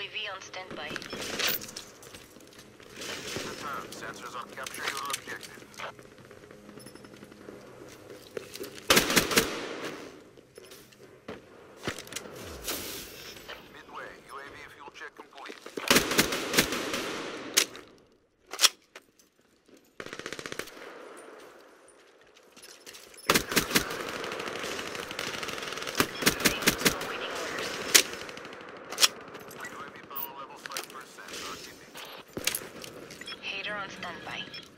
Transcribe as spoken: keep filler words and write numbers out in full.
A V on standby. Confirmed. Sensors on capture your objective. Midway, U A V fuel check complete. Still waiting orders. U A V power level five percent. R T B. Hater on standby.